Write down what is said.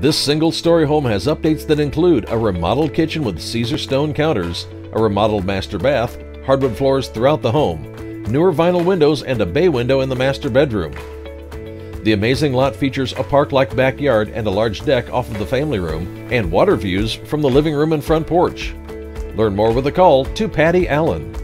This single-story home has updates that include a remodeled kitchen with Caesar stone counters, a remodeled master bath, hardwood floors throughout the home, newer vinyl windows, and a bay window in the master bedroom. The amazing lot features a park-like backyard and a large deck off of the family room, and water views from the living room and front porch. Learn more with a call to Patty Allen.